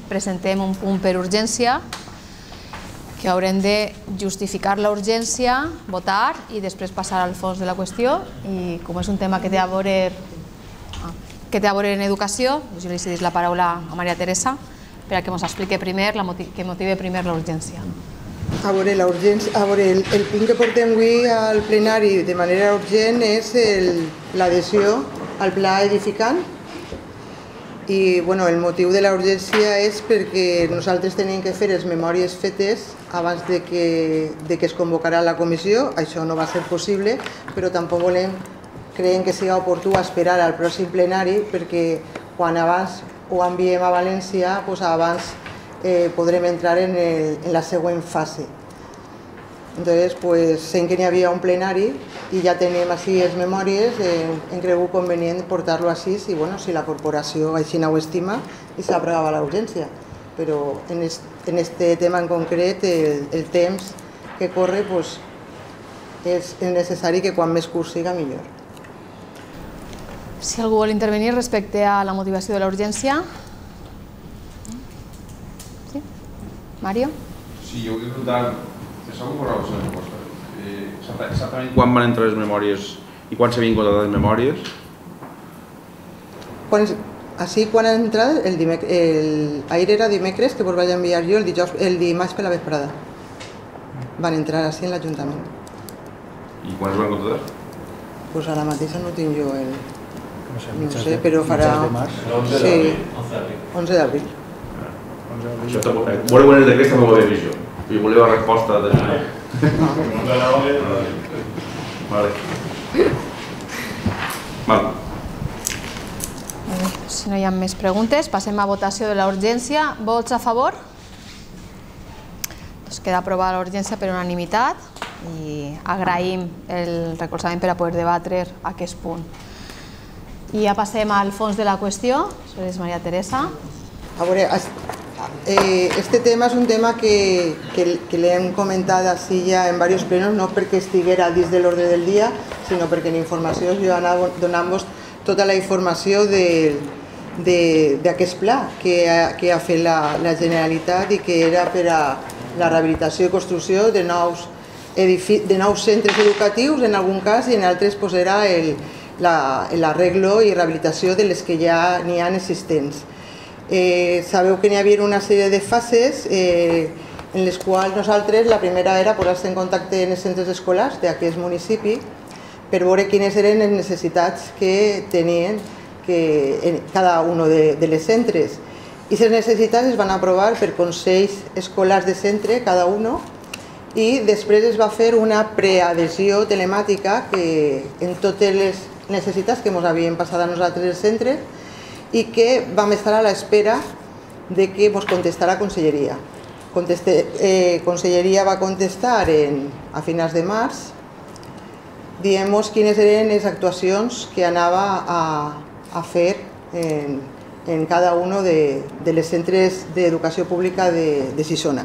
presentem un punt per urgència, que haurem de justificar la urgència, votar i després passar al fons de la qüestió. I com és un tema que té a veure en educació, jo li cedís la paraula a Maria Teresa perquè ens expliqui primer, que motive primer la urgència. A veure, el punt que portem avui al plenari de manera urgent és l'adhesió al pla edificant. I el motiu de la urgència és perquè nosaltres tenim que fer les memòries fetes abans de que es convocarà la comissió. Això no va ser possible, però tampoc creiem que sigui oportú esperar al pròxim plenari, perquè quan abans ho enviem a València, abans podrem entrar en la següent fase. Entonces, sent que n'hi havia un plenari i ja tenim així les memòries, hem cregut convenient portar-lo així i si la corporació així ho estima i s'aprovava la urgència. Però en aquest tema en concret el temps que corre és necessari que quan més curt siga millor. Si algú vol intervenir respecte a la motivació de la urgència. Sí? Mario? Sí, jo vull preguntar, segur que la resposta. Exactament quan van entrar les memòries i quan s'havien comptat les memòries? Així quan han entrat, ahir era dimecres, que vos vaig enviar jo, el dimarts per la vesprada. Van entrar així en l'Ajuntament. I quan es van comptar? Doncs ara mateixa no tinc jo el... No sé, però farà... Sí, 11 d'abril. Voleu en el decret també ho havia vist jo. I voleu la resposta de... Vale. Si no hi ha més preguntes, passem a votació de la urgència. Vots a favor? Doncs queda aprovada la urgència per unanimitat i agraïm el recolzament per a poder debatre aquest punt. I ja passem al fons de la qüestió. És Maria Teresa. A veure, este tema és un tema que l'hem comentat així ja en diversos plenos, no perquè estiguera dins de l'ordre del dia, sinó perquè en informació jo anava donant-vos tota la informació d'aquest pla que ha fet la Generalitat i que era per a la rehabilitació i construcció de nous centres educatius, en algun cas, i en altres era l'arreglo i rehabilitació de les que ja n'hi ha existents. Sabeu que n'hi havia una sèrie de fases en les quals nosaltres, la primera era posar-se en contacte amb els centres escolars d'aquest municipi per veure quines eren les necessitats que tenien cada un de les centres. I aquestes necessitats es van aprovar per consells escolars de centre, cada un, i després es va fer una preadhesió telemàtica en totes les necessitats que ens havien passat a nosaltres els centres i que vam estar a l'espera de que ens contestara Conselleria. Conselleria va contestar a finals de març dient-nos quines eren les actuacions que anava a fer en cada un de les centres d'educació pública de Xixona.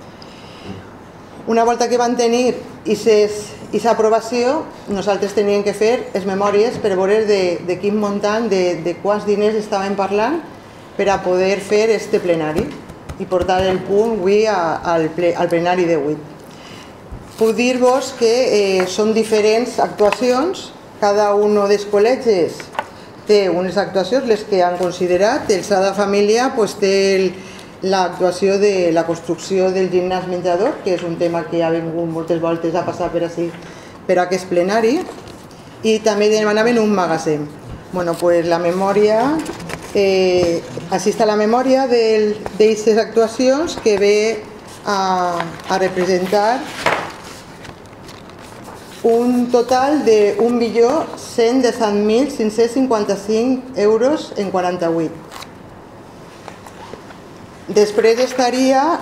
Una volta que van tenir aquesta aprovació, nosaltres teníem que fer les memòries per veure de quin muntant, de quants diners estàvem parlant per a poder fer este plenari i portar el punt avui al plenari d'avui. Puc dir-vos que són diferents actuacions, cada un dels col·legis té unes actuacions, les que han considerat. El Sagrada Família té l'actuació de la construcció del gimnàs menjador, que és un tema que ha vingut moltes voltes a passar per aquest plenari, i també demanaven un magatzem. La memòria, així està la memòria d'aquestes actuacions que ve a representar un total de 1.117.555 euros en 48. Després estaria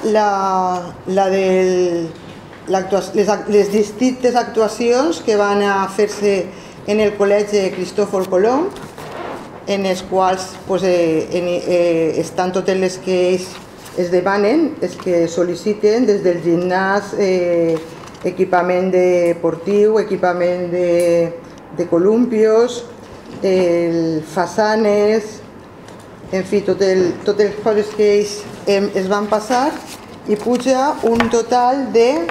les distintes actuacions que van a fer-se en el Col·legi Cristòfol Colom, en els quals estan totes les que es demanen, els que sol·liciten, des del gimnàs, equipament deportiu, equipament de columpios, façanes, en fi, totes les coses que ells es van passar i puja un total de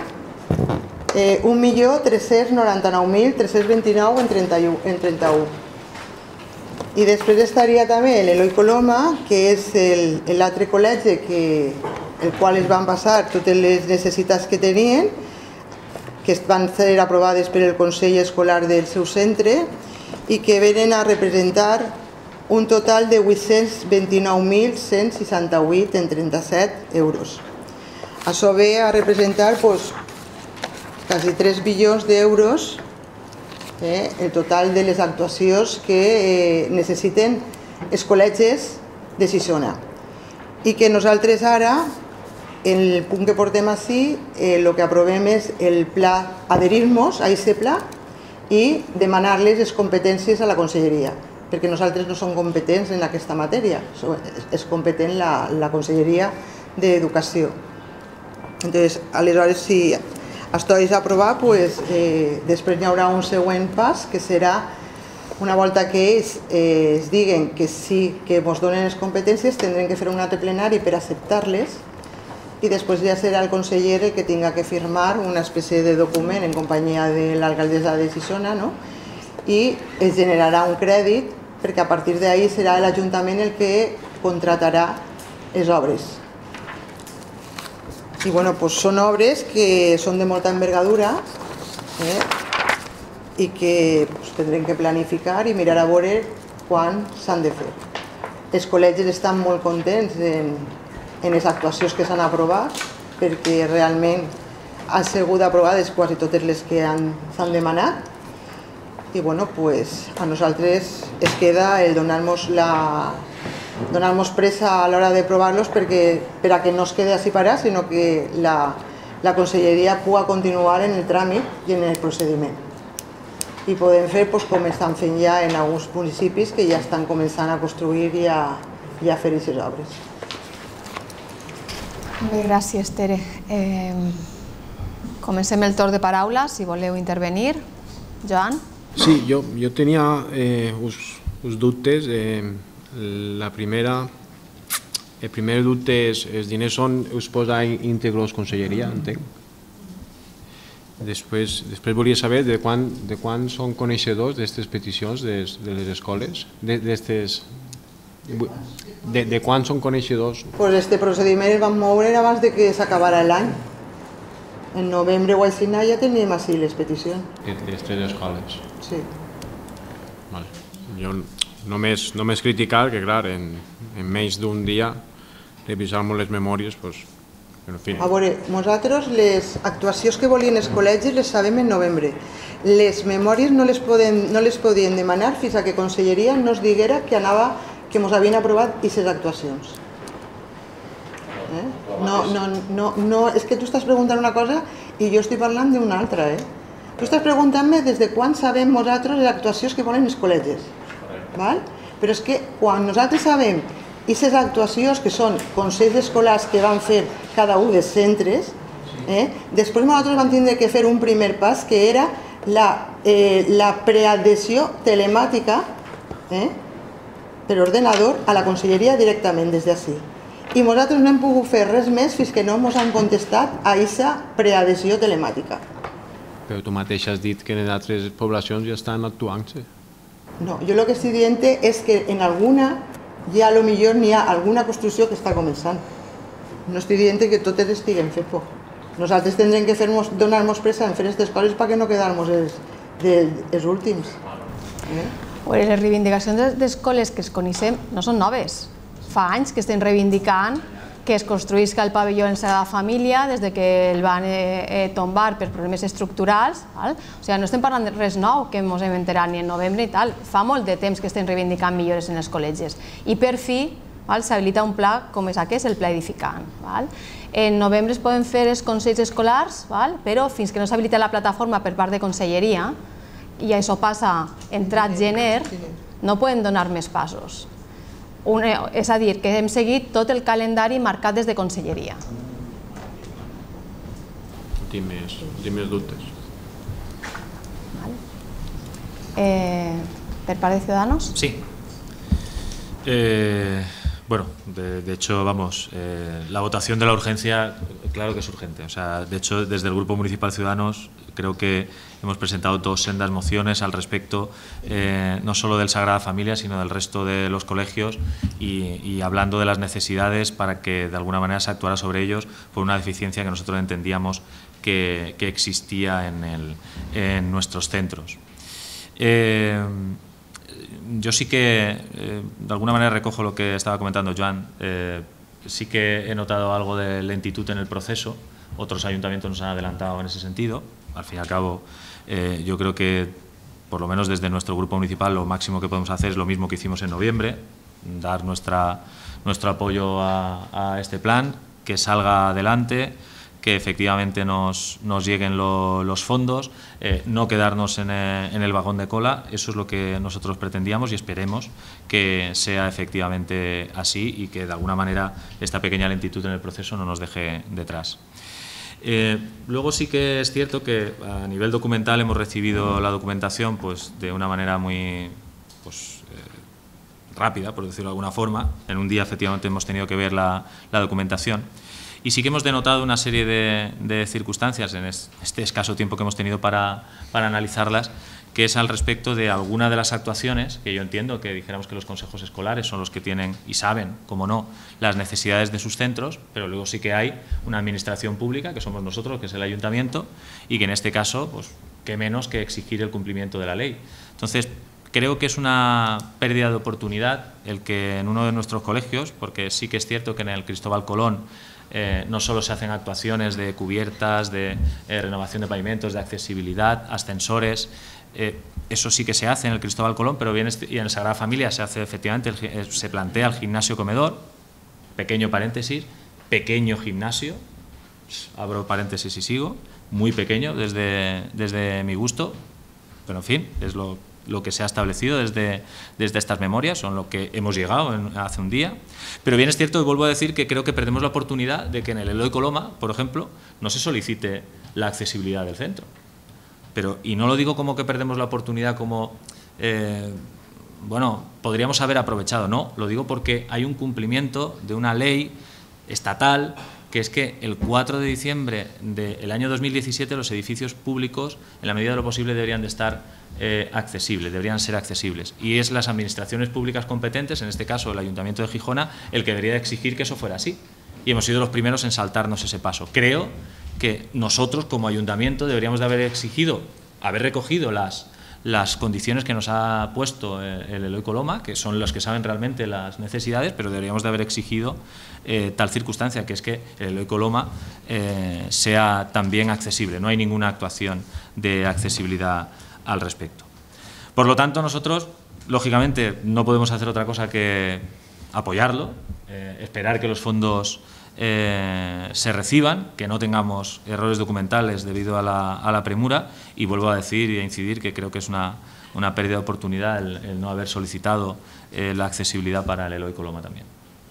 1.399.329 en 31. I després estaria també l'Eloi Coloma, que és l'altre col·legi el qual es van passar totes les necessitats que tenien, que van ser aprovades per el Consell Escolar del seu centre i que venen a representar un total de 829.168 en 37 euros. Això ve a representar quasi 3 bilions d'euros el total de les actuacions que necessiten els col·legis de Xixona. I que nosaltres ara, en el punt que portem així, el que aprovem és el pla, adherir-nos a aquest pla i demanar-les les competències a la Conselleria, perquè nosaltres no som competents en aquesta matèria, és competent la Conselleria d'Educació. Aleshores, si això és aprovar, després hi haurà un següent pas, que serà, una volta que ells es diguen que sí que ens donen les competències, tindrem que fer un altre plenari per acceptar-les i després ja serà el conseller el que tinga que firmar una espècie de document en companyia de l'alcaldessa de Xixona i es generarà un crèdit perquè a partir d'ahí serà l'Ajuntament el que contratarà les obres. I són obres que són de molta envergadura i que tindrem que planificar i mirar a veure quan s'han de fer. Els col·legis estan molt contents en les actuacions que s'han aprovat perquè realment han sigut aprovades quasi totes les que s'han demanat i a nosaltres es queda el donar-nos pressa a l'hora de provar-los per a que no es quedi així parat, sinó que la Conselleria pugui continuar en el tràmit i en el procediment. I podem fer com estan fent ja en alguns municipis que ja estan començant a construir i a fer aquestes obres. Bé, gràcies, Tere. Comencem el torn de paraula, si voleu intervenir. Joan? Sí, jo tenia uns dubtes. El primer dubte és els diners són els posa íntegros Conselleria, entenc. Després volia saber de quan són coneixedors d'aquestes peticions de les escoles, de quan són coneixedors. Aquest procediment el vam moure abans que s'acabara l'any. En novembre o al final ja teníem així les peticions. Les 3 escoles. Sí. Jo només criticar que, clar, en menys d'un dia revisar-nos les memòries, a veure, nosaltres les actuacions que volien els col·legis les sabem en novembre. Les memòries no les podien demanar fins a que Conselleria no ens diguera que ens havien aprovat aquestes actuacions. No, és que tu estàs preguntant una cosa i jo estic parlant d'una altra. Tu estàs preguntant-me des de quan sabem nosaltres les actuacions que volen els col·legis. Però és que quan nosaltres sabem aquestes actuacions que són consells escolars que van fer cada un dels centres, després nosaltres vam tindre que fer un primer pas que era la preadhesió telemàtica per ordenador a la Conselleria directament des d'ací. I nosaltres no hem pogut fer res més fins que no ens han contestat a aquesta preadhesió telemàtica. Però tu mateix has dit que en altres poblacions ja estan actuant-se. No, jo el que estic dient és que en alguna ja potser n'hi ha alguna construcció que està començant. No estic dient que totes estiguen fent por. Nosaltres tindrem que donar-nos pressa en fer aquestes coses perquè no quedar-nos els últims. Les reivindicacions d'escoles que es coneixem no són noves. Fa anys que estem reivindicant que es construïsca el pavelló en Sagrada Família des que el van tombar per problemes estructurals. O sigui, no estem parlant de res nou que ens hem enterat ni en novembre i tal. Fa molt de temps que estem reivindicant millores en els col·legis. I per fi s'habilita un pla com és aquest, el pla edificant. En novembre es poden fer els consells escolars, però fins que no s'habilita la plataforma per part de Conselleria, i això passa entrat gener, no poden donar més passos. És a dir, que hem seguit tot el calendari marcat des de Conselleria. Tinc més dubtes. Per part de Ciudadanos? Sí. Bueno, de hecho, vamos, la votación de la urgencia, claro que es urgente. O sea, de hecho, desde el Grupo Municipal Ciudadanos creo que hemos presentado 2 sendas mociones al respecto, no solo del Sagrada Familia, sino del resto de los colegios y hablando de las necesidades para que de alguna manera se actuara sobre ellos por una deficiencia que nosotros entendíamos que existía en nuestros centros. Yo sí que, de alguna manera, recojo lo que estaba comentando Joan. Sí que he notado algo de lentitud en el proceso. Otros ayuntamientos nos han adelantado en ese sentido. Al fin y al cabo, yo creo que, por lo menos desde nuestro grupo municipal, lo máximo que podemos hacer es lo mismo que hicimos en noviembre, dar nuestro apoyo a este plan, que salga adelante, que efectivamente nos lleguen los fondos, no quedarnos en el vagón de cola. Eso es lo que nosotros pretendíamos y esperemos que sea efectivamente así y que de alguna manera esta pequeña lentitud en el proceso no nos deje detrás. Luego sí que es cierto que a nivel documental hemos recibido la documentación pues, de una manera muy rápida, por decirlo de alguna forma. En un día efectivamente hemos tenido que ver la documentación. Y sí que hemos denotado una serie de circunstancias en este escaso tiempo que hemos tenido para analizarlas, que es al respecto de alguna de las actuaciones, que yo entiendo que dijéramos que los consejos escolares son los que tienen y saben, como no, las necesidades de sus centros, pero luego sí que hay una administración pública, que somos nosotros, que es el ayuntamiento, y que en este caso, pues, qué menos que exigir el cumplimiento de la ley. Entonces, creo que es una pérdida de oportunidad el que en uno de nuestros colegios, porque sí que es cierto que en el Cristóbal Colón no solo se hacen actuaciones de cubiertas, de renovación de pavimentos, de accesibilidad, ascensores, eso sí que se hace en el Cristóbal Colón, pero bien y en el Sagrada Familia se hace efectivamente, se plantea el gimnasio comedor, pequeño paréntesis, pequeño gimnasio, abro paréntesis y sigo, muy pequeño desde mi gusto, pero en fin, es lo que se ha establecido desde estas memorias, son lo que hemos llegado hace un día. Pero bien es cierto, y vuelvo a decir, que creo que perdemos la oportunidad de que en el Eloy Coloma, por ejemplo, no se solicite la accesibilidad del centro. Y no lo digo como que perdemos la oportunidad como, bueno, podríamos haber aprovechado, no, lo digo porque hay un cumplimiento de una ley estatal, que es que el 4 de diciembre del año 2017 los edificios públicos, en la medida de lo posible, deberían de estar accesibles, deberían ser accesibles. Y es las administraciones públicas competentes, en este caso el Ayuntamiento de Gijona, el que debería exigir que eso fuera así. Y hemos sido los primeros en saltarnos ese paso. Creo que nosotros, como Ayuntamiento, deberíamos de haber exigido, haber recogido las condiciones que nos ha puesto el Eloy Coloma, que son los que saben realmente las necesidades, pero deberíamos de haber exigido tal circunstancia, que es que el Eloy Coloma sea también accesible. No hay ninguna actuación de accesibilidad al respecto. Por lo tanto, nosotros, lógicamente, no podemos hacer otra cosa que apoyarlo, esperar que los fondos se reciban, que no tengamos errores documentales debido a la premura, y vuelvo a decir y a incidir que creo que es una pérdida de oportunidad el no haber solicitado la accesibilidad para el Eloy Coloma també.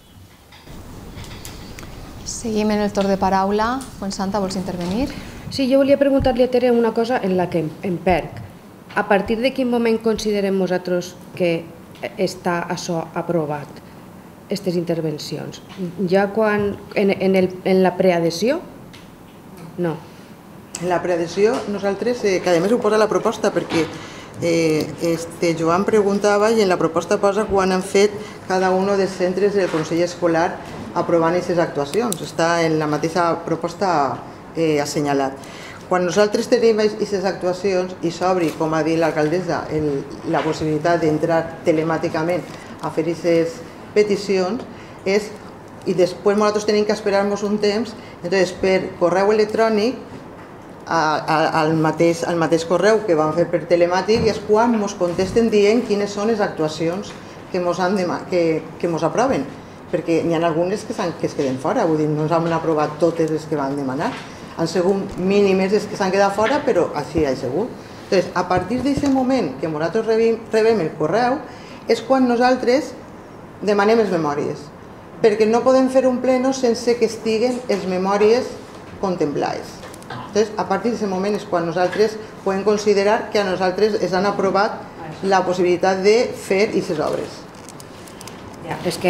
Seguim en el torn de paraula. Fuensanta, vols intervenir? Sí, jo volia preguntar-li a Tere una cosa en la que em perc. A partir de quin moment considerem nosaltres que està això aprovat, aquestes intervencions? Ja quan en la preadhesió? No. En la preadhesió, nosaltres, que a més ho posa la proposta, perquè Joan preguntava i en la proposta posa quan han fet cada un dels centres del Consell Escolar aprovant aquestes actuacions. Està en la mateixa proposta assenyalat. Quan nosaltres tenim aquestes actuacions i s'obri, com ha dit l'alcaldessa, la possibilitat d'entrar telemàticament a fer aquestes peticions, i després nosaltres tenim que esperar-nos un temps, doncs per correu electrònic, al mateix correu que vam fer per telemàtic, i és quan ens contesten dient quines són les actuacions que ens aproven, perquè n'hi ha algunes que es queden fora, vull dir, no ens han aprovat totes les que van demanar, han sigut mínimes les que s'han quedat fora, però així ha sigut. Doncs, a partir d'aquest moment que nosaltres rebem el correu, és quan nosaltres demanem les memòries, perquè no podem fer un pleno sense que estiguen les memòries contemplades. Doncs, a partir d'aquest moment és quan nosaltres podem considerar que a nosaltres ens han aprovat la possibilitat de fer aquestes obres. Ja, és que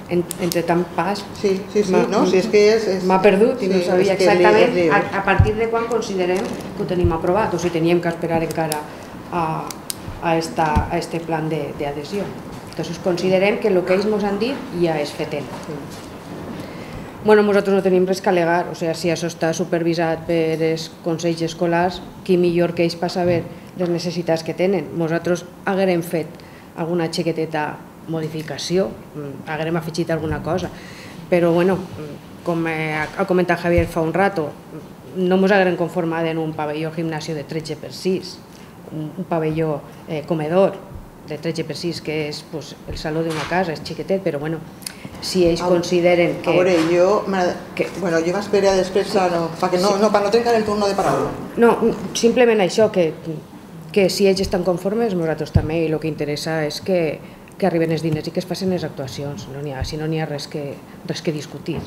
entre tant pas... Sí, no, si és que és... M'ha perdut i no sabia exactament a partir de quan considerem que ho tenim aprovat o si teníem que esperar encara a este plan d'adhesió. Entonces considerem que el que ells ens han dit ja és fetent. Bueno, nosaltres no tenim res que al·legar, o sigui, si això està supervisat per els consells escolars, qui millor que ells per saber les necessitats que tenen. Nosaltres haguem fet alguna xiqueteta modificació, haguem afegit alguna cosa, però bueno, com ha comentat Javier fa un rato, no ens haguem conformat en un pavelló gimnasio de 13x6, un pavelló comedor de 13x6 que és el saló d'una casa, és xiquetet, però bueno, si ells consideren que... A veure, jo m'espero després per no trencar el torn de paraula. No, simplement això, que si ells estan conformes, nosaltres també, i el que interessa és que arriben els diners i que es facin les actuacions, si no n'hi ha res que discutir.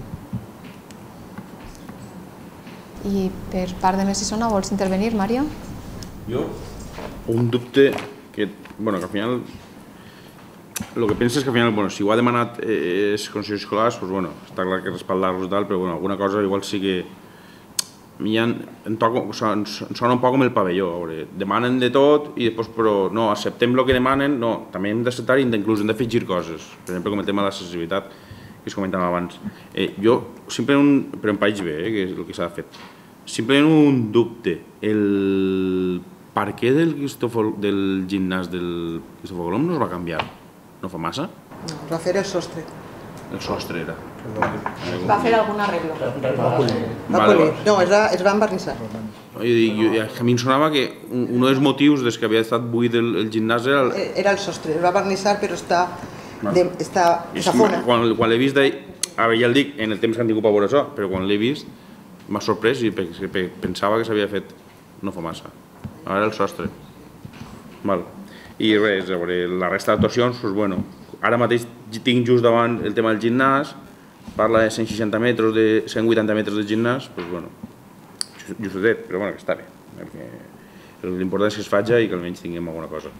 I per part de Messissona, vols intervenir, Mario? Jo? Un dubte que al final... El que penso és que al final, si ho ha demanat els consells escolars, està clar que respaldar-los i tal, però alguna cosa igual sí que... A mi em sona un poc com el pavelló, demanen de tot i després, però no, acceptem el que demanen, no, també hem d'acceptar i inclús hem d'afegir coses, per exemple com el tema de l'accessibilitat que es comentava abans. Jo, simplement, però em país bé, que és el que s'ha fet, simplement un dubte, el per què del gimnàs del Cristòfor Colom no es va canviar? No fa massa? No, es va fer el sostre. El sostre era. Va fer algun arreglo. No, es va embarnissar. A mi em sonava que un dels motius des que havia estat buit el gimnàs era... Era el sostre, es va barnissar però està fona. Quan l'he vist, ara ja el dic, en el temps que han tingut per veure això, però quan l'he vist m'ha sorprès i pensava que s'havia fet no fa massa. Ara el sostre. I res, la resta d'actuacions, ara mateix tinc just davant el tema del gimnàs, parla de 160 metres, de 180 metres del gimnàs, justet, però que està bé. L'important és que es faci i que almenys tinguem alguna cosa.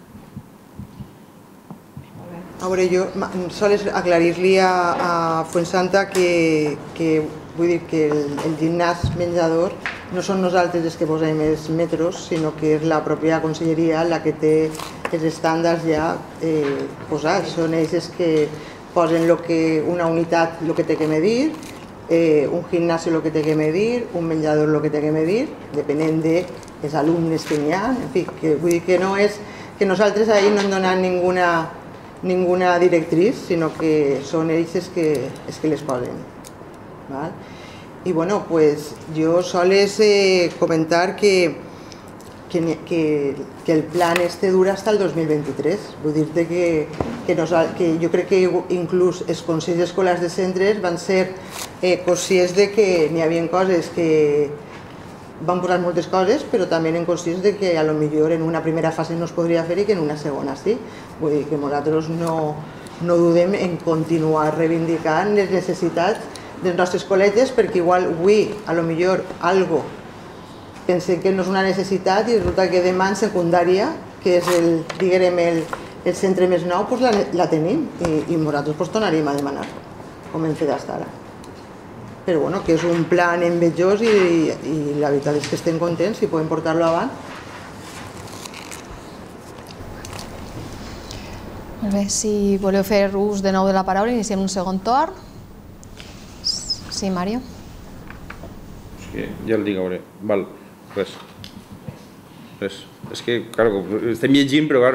A veure, jo sols aclarir-li a Fuensanta que vull dir que el gimnàs menjador no són nosaltres els que posem els metros, sinó que és la pròpia conselleria la que té els estàndards ja posats. Són ells que posen una unitat el que té que medir, un gimnàs el que té que medir, un menjador el que té que medir, depenent dels alumnes que n'hi ha. En fi, vull dir que no és que nosaltres ahir no hem donat ninguna directriz, sinó que són ells els que les posen. I bueno, pues jo sols comentar que el plan dura hasta el 2023. Vull dir-te que jo crec que inclús els consells escolars de centres van ser conscients que n'hi havia coses que van posar moltes coses, però també eren conscients que potser en una primera fase no es podria fer i que en una segona sí. Vull dir que nosaltres no dudem en continuar reivindicant les necessitats dels nostres col·legis, perquè igual avui potser algo pensem que no és una necessitat i resulta que demà en secundària, que és el centre més nou, la tenim i nosaltres tornaríem a demanar, com hem fet fins ara. Però bueno, que és un plan envejós i la veritat és que estem contents i podem portar-lo avant. Molt bé, si voleu fer ús de nou de la paraula, iniciem un segon torn. Sí, Mario? Ja el dic, a veure. Val, res. És que, clar, estem llegint, però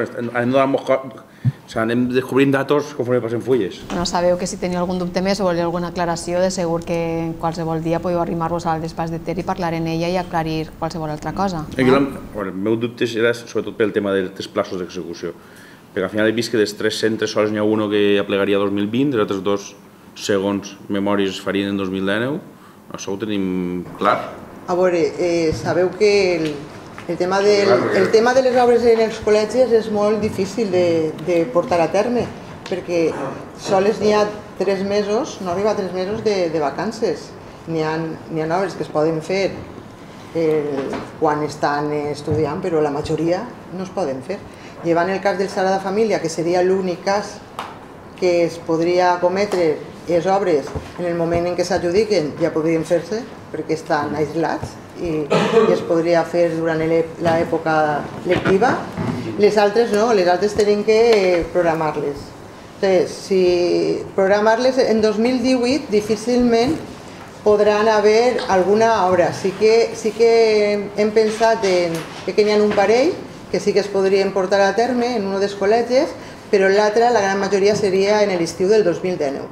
anem descobrint datos conforme passem fulles. Sabeu que si teniu algun dubte més o voleu alguna aclaració, de segur que en qualsevol dia podeu arrimar-vos al despatx de Ter i parlar en ella i aclarir qualsevol altra cosa. El meu dubte era sobretot pel tema dels plaços d'execució, perquè al final he vist que dels 3 centres sols n'hi ha un que aplegaria 2020, dels altres 2, segons memòries, es farien en 2019. Això ho tenim clar. A veure, sabeu que el tema de les obres en els col·legis és molt difícil de portar a terme, perquè sols n'hi ha 3 mesos, no arriba a 3 mesos de vacances. N'hi ha obres que es poden fer quan estan estudiant, però la majoria no es poden fer. Llevant el cas del Sagrada Família, que seria l'únic cas que es podria cometre les obres en el moment en què s'adjudiquen ja podrien fer-se perquè estan aislats i es podria fer durant l'època lectiva. Les altres no, les altres tenim que programar-les. Entonces, si programar-les en 2018 difícilment podran haver alguna obra. Sí que hem pensat que n'hi ha un parell que sí que es podrien portar a terme en un dels col·legis, però l'altra, la gran majoria, seria en l'estiu del 2019.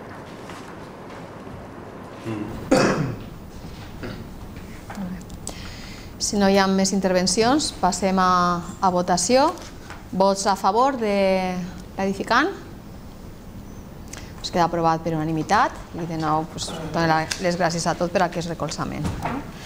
Si no hi ha més intervencions, passem a votació. Vots a favor de l'edificant? Es queda aprovat per unanimitat i de nou dono les gràcies a tots per aquest recolzament.